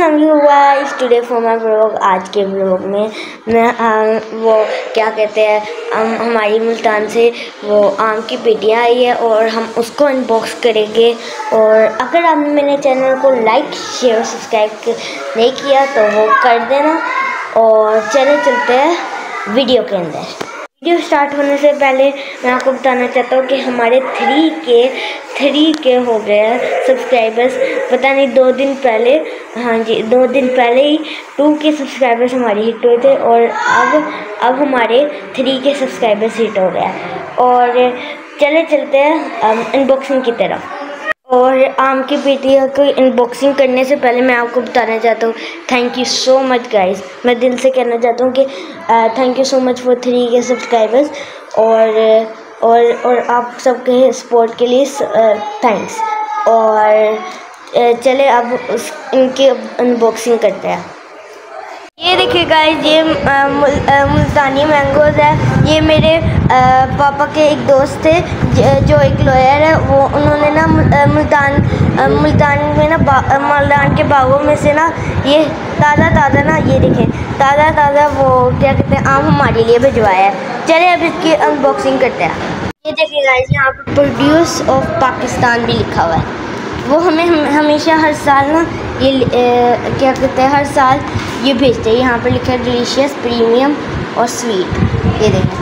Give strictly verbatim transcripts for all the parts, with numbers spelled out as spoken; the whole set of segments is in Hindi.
अस्सलाम वालेकुम। Today for my vlog. आज के व्लॉग में मैं आ, वो क्या कहते हैं हम हमारी मुल्तान से वो आम की पेटियाँ आई है और हम उसको अनबॉक्स करेंगे। और अगर आपने मेरे चैनल को लाइक शेयर सब्सक्राइब नहीं किया तो वो कर देना। और चले चलते हैं वीडियो के अंदर। वीडियो स्टार्ट होने से पहले मैं आपको बताना चाहता हूँ कि हमारे थ्री के थ्री के हो गए हैं सब्सक्राइबर्स। पता नहीं दो दिन पहले, हाँ जी दो दिन पहले ही टू के सब्सक्राइबर्स हमारे हिट हुए थे और अब अब हमारे थ्री के सब्सक्राइबर्स हिट हो गया। और चले चलते हैं अनबॉक्सिंग की तरफ। और आम की पेटियों को अनबॉक्सिंग करने से पहले मैं आपको बताना चाहता हूँ thank you so much guys. मैं दिल से कहना चाहता हूँ कि thank you so much for three K subscribers. और और और आप सबके सपोर्ट के लिए थैंक्स। और चले अब उस इनकी अनबॉक्सिंग करते हैं। ये देखिए गाइस, ये मुल, मुल्तानी मैंगोज़ है। ये मेरे आ, पापा के एक दोस्त थे जो एक लॉयर है। वो उन्होंने ना मुल्तान मुल्तान में ना मुल्तान के बागों में से ना ये ताज़ा ताज़ा ना ये देखें ताज़ा ताज़ा वो क्या कहते हैं आम हमारे लिए भिजवाया है। चलिए अब इसकी अनबॉक्सिंग करते हैं। ये देखिए गाइस, यहाँ पर प्रोड्यूस ऑफ पाकिस्तान भी लिखा हुआ है। वो हमें हम, हमेशा हर साल ना ये ए, क्या कहते हैं हर साल ये भेजते हैं। यहाँ पर लिखा है डिलीशियस प्रीमियम और स्वीट। ये देखें।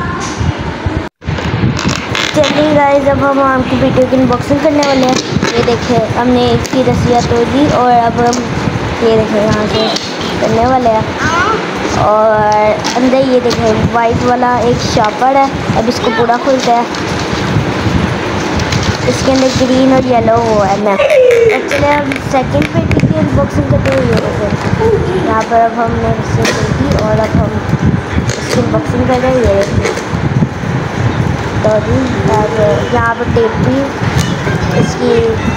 चलिए गाइस, अब हम आम की वीडियो की अनबॉक्सिंग करने वाले हैं। ये देखें हमने इसकी रस्सियाँ तोड़ दी और अब हम ये देखें यहाँ से करने वाले हैं। और अंदर ये देखें वाइट वाला एक शार्पर है। अब इसको पूरा खोलते हैं। इसके अंदर ग्रीन और येलो वो है। मैं एक्चुअली अब सेकंड पेटी की अनबॉक्सिंग करते हुए ये देखें यहाँ पर अब हमने रस्सी देखी और अब हम इसकी अनबॉक्सिंग कर रहे हैं। ये तो अब यहाँ पर टेप भी इसकी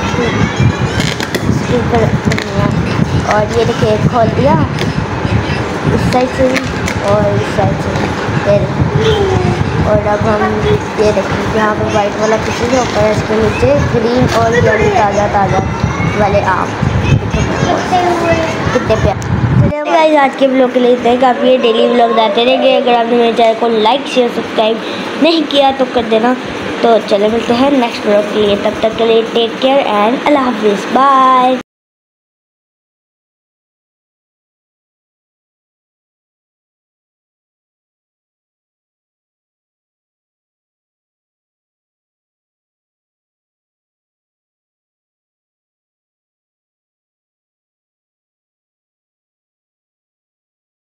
इसकी कर और ये देखिए खोल दिया इस साइड से और इस साइड से। और अब हम ये देखिए यहाँ पर वाइट वाला पीछे के ऊपर है, इसके नीचे ग्रीन और येलो ताज़ा ताज़ा वाले आम कितने प्यारे। चलिए गाइस, आज के ब्लॉग के लिए इतना ही काफ़ी है। डेली ब्लॉग आते रहेंगे। अगर आपने मेरे चैनल को लाइक शेयर सब्सक्राइब नहीं किया तो कर देना। तो चले मिलते हैं नेक्स्ट ब्लॉग के लिए। तब तक के लिए टेक केयर एंड अल्लाह हाफिज़। बाय।